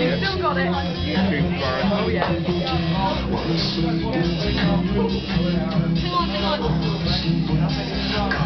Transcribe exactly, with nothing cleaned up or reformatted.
You've still got it. YouTube tomorrow. Oh yeah. Hang on, hang on.